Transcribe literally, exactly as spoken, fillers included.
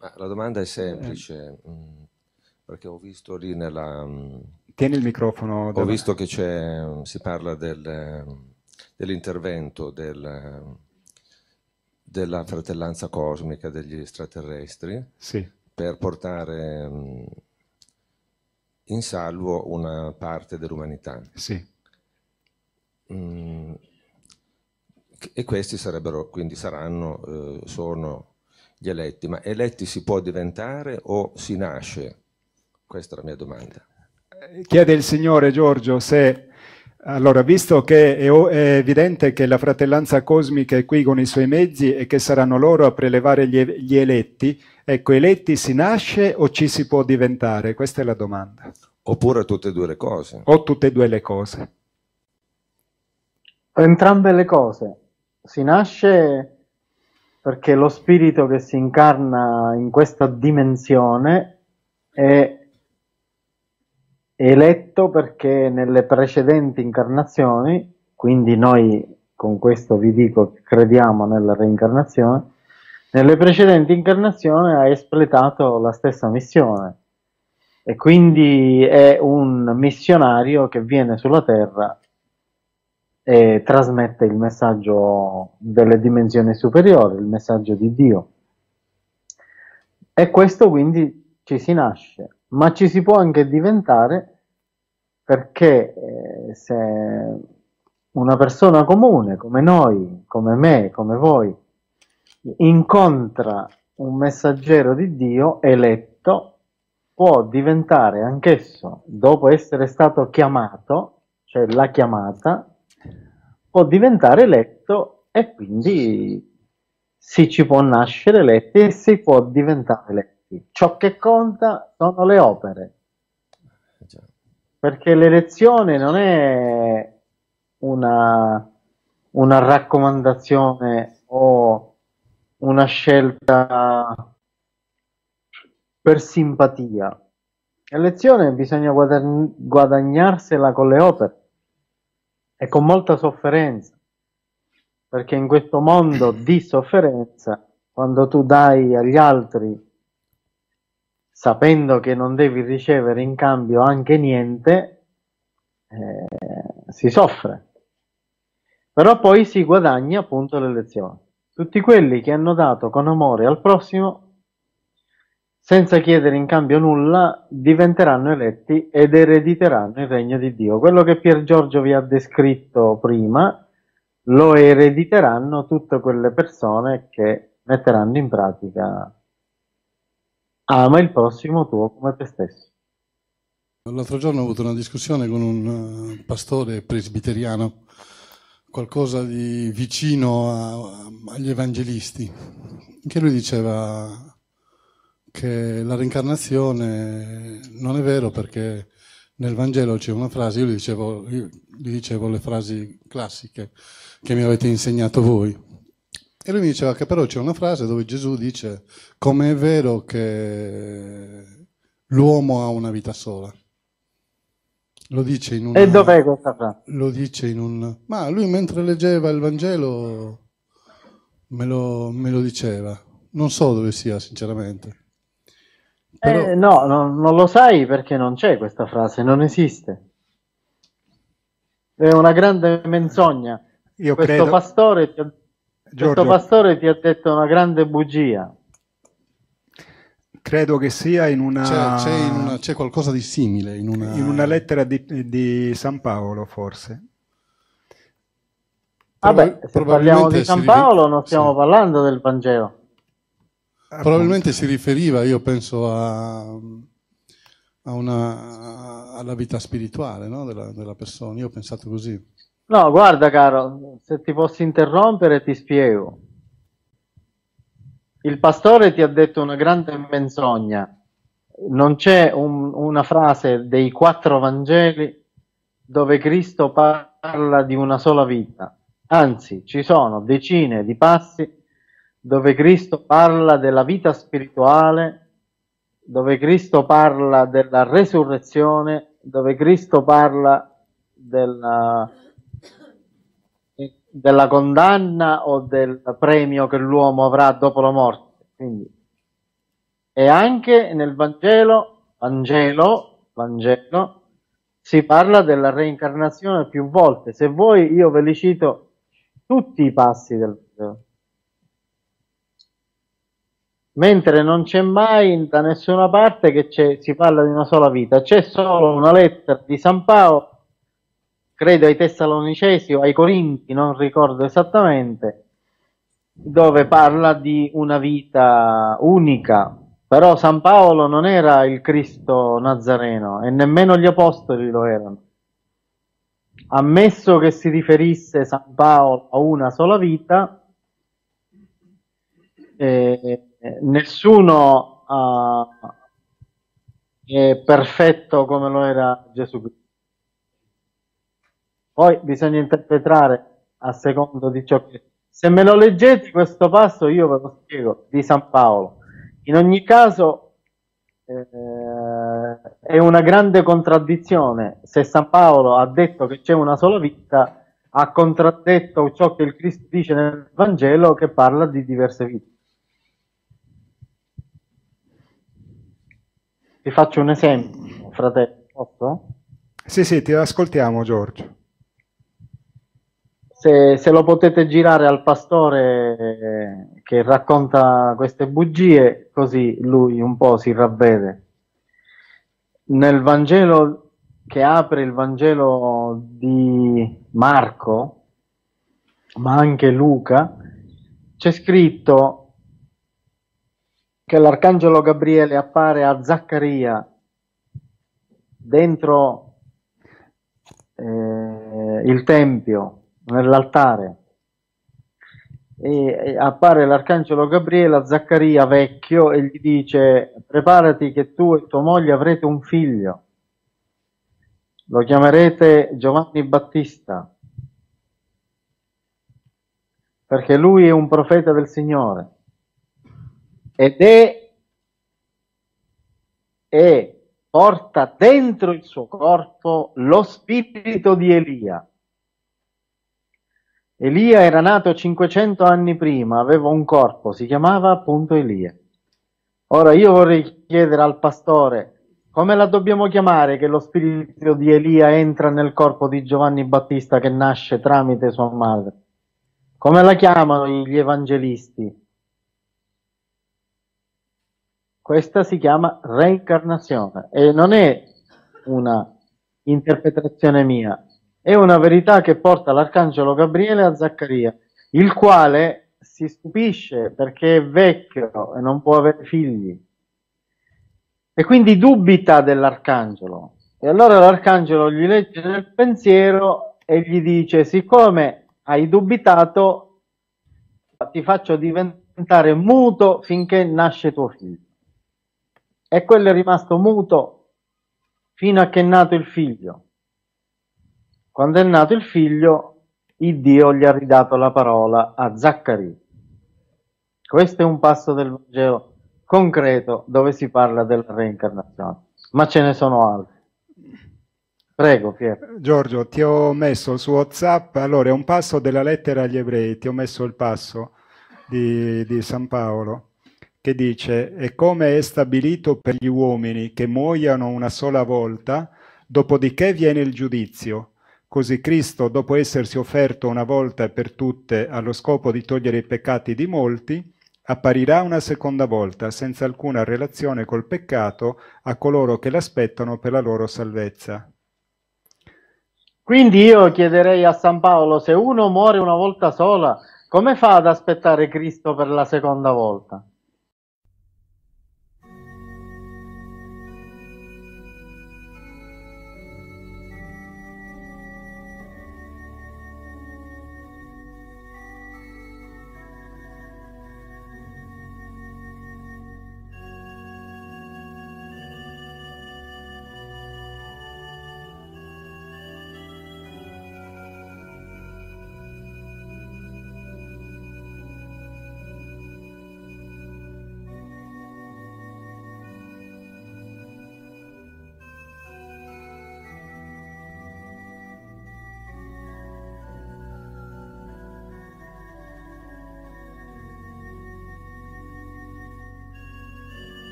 Ma la domanda è semplice, eh. perché ho visto lì nella... Tieni il microfono. Ho dove... visto che c'è, si parla del, dell'intervento del, della fratellanza cosmica degli extraterrestri, sì, per portare in salvo una parte dell'umanità. Sì. Mm, e questi sarebbero, quindi saranno, eh, sono gli eletti. Ma eletti si può diventare o si nasce? Questa è la mia domanda. Chiede il Signore, Giorgio, se... Allora, visto che è, è evidente che la fratellanza cosmica è qui con i suoi mezzi e che saranno loro a prelevare gli, gli eletti, ecco, eletti si nasce o ci si può diventare? Questa è la domanda. Oppure tutte e due le cose. O tutte e due le cose. Entrambe le cose. Si nasce perché lo spirito che si incarna in questa dimensione è eletto perché nelle precedenti incarnazioni, quindi noi con questo vi dico che crediamo nella reincarnazione, nelle precedenti incarnazioni ha espletato la stessa missione e quindi è un missionario che viene sulla terra e trasmette il messaggio delle dimensioni superiori, il messaggio di Dio. E questo quindi ci si nasce, ma ci si può anche diventare perché eh, se una persona comune come noi, come me, come voi, incontra un messaggero di Dio eletto, può diventare anch'esso, dopo essere stato chiamato, cioè la chiamata, può diventare eletto e quindi si ci può nascere eletti e si può diventare eletti. Ciò che conta sono le opere, perché l'elezione non è una, una raccomandazione o una scelta per simpatia. L'elezione bisogna guadagn- guadagnarsela con le opere e con molta sofferenza, perché in questo mondo di sofferenza, quando tu dai agli altri sapendo che non devi ricevere in cambio anche niente, eh, si soffre. Però poi si guadagna appunto l'elezione. Tutti quelli che hanno dato con amore al prossimo, senza chiedere in cambio nulla, diventeranno eletti ed erediteranno il regno di Dio. Quello che Pier Giorgio vi ha descritto prima, lo erediteranno tutte quelle persone che metteranno in pratica ama il prossimo tuo come te stesso. L'altro giorno ho avuto una discussione con un uh, pastore presbiteriano, qualcosa di vicino a, a, agli evangelisti, che lui diceva che la reincarnazione non è vero perché nel Vangelo c'è una frase, io gli dicevo, io gli dicevo le frasi classiche che mi avete insegnato voi. E lui mi diceva che però c'è una frase dove Gesù dice come è vero che l'uomo ha una vita sola. Lo dice in un... E dov'è questa frase? Lo dice in un... Ma lui mentre leggeva il Vangelo me lo, me lo diceva. Non so dove sia, sinceramente. Però... Eh, no, no, non lo sai perché non c'è questa frase, non esiste. È una grande menzogna. Io Questo credo... pastore ti ha... Questo pastore ti ha detto una grande bugia. Credo che sia in una... C'è, c'è, in una, c'è qualcosa di simile. In una, in una lettera di, di San Paolo, forse. Vabbè, se parliamo di San Paolo non stiamo sì. parlando del Vangelo. Probabilmente Appunto. si riferiva, io penso, a, a una, alla vita spirituale, no? della, della persona. Io ho pensato così. No, guarda caro, se ti posso interrompere ti spiego. Il pastore ti ha detto una grande menzogna. Non c'è un, una frase dei quattro Vangeli dove Cristo parla di una sola vita. Anzi, ci sono decine di passi dove Cristo parla della vita spirituale, dove Cristo parla della resurrezione, dove Cristo parla della... della condanna o del premio che l'uomo avrà dopo la morte. Quindi E anche nel Vangelo, Vangelo, Vangelo, si parla della reincarnazione più volte. Se vuoi io ve li cito tutti i passi del Vangelo. Mentre non c'è mai da nessuna parte che si parla di una sola vita. C'è solo una lettera di San Paolo, credo ai Tessalonicesi o ai Corinti, non ricordo esattamente, dove parla di una vita unica. Però San Paolo non era il Cristo Nazareno e nemmeno gli Apostoli lo erano. Ammesso che si riferisse San Paolo a una sola vita, eh, nessuno uh, è perfetto come lo era Gesù Cristo. Poi bisogna interpretare a secondo di ciò che... Se me lo leggete questo passo io ve lo spiego, di San Paolo. In ogni caso eh, è una grande contraddizione. Se San Paolo ha detto che c'è una sola vita, ha contraddetto ciò che il Cristo dice nel Vangelo, che parla di diverse vite. Ti faccio un esempio, fratello, posso? Sì, sì, ti ascoltiamo, Giorgio. Se, se lo potete girare al pastore che racconta queste bugie, così lui un po' si ravvede. Nel Vangelo che apre il Vangelo di Marco, ma anche Luca, c'è scritto che l'arcangelo Gabriele appare a Zaccaria dentro eh, il tempio, nell'altare, e appare l'arcangelo Gabriele a Zaccaria vecchio e gli dice: preparati che tu e tua moglie avrete un figlio, lo chiamerete Giovanni Battista, perché lui è un profeta del Signore ed è e porta dentro il suo corpo lo spirito di Elia. Elia era nato cinquecento anni prima, aveva un corpo, si chiamava appunto Elia. Ora io vorrei chiedere al pastore, come la dobbiamo chiamare che lo spirito di Elia entra nel corpo di Giovanni Battista che nasce tramite sua madre? Come la chiamano gli evangelisti? Questa si chiama reincarnazione e non è una interpretazione mia. È una verità che porta l'arcangelo Gabriele a Zaccaria, il quale si stupisce perché è vecchio e non può avere figli. E quindi dubita dell'arcangelo. E allora l'arcangelo gli legge nel pensiero e gli dice: siccome hai dubitato, ti faccio diventare muto finché nasce tuo figlio. E quello è rimasto muto fino a che è nato il figlio. Quando è nato il figlio, il Dio gli ha ridato la parola a Zaccaria. Questo è un passo del Vangelo concreto dove si parla della reincarnazione, ma ce ne sono altri. Prego, Piero. Giorgio, ti ho messo su WhatsApp, allora è un passo della lettera agli ebrei, ti ho messo il passo di, di San Paolo, che dice: e come è stabilito per gli uomini che muoiano una sola volta, dopodiché viene il giudizio. Così Cristo, dopo essersi offerto una volta e per tutte allo scopo di togliere i peccati di molti, apparirà una seconda volta, senza alcuna relazione col peccato, a coloro che l'aspettano per la loro salvezza. Quindi io chiederei a San Paolo, se uno muore una volta sola, come fa ad aspettare Cristo per la seconda volta?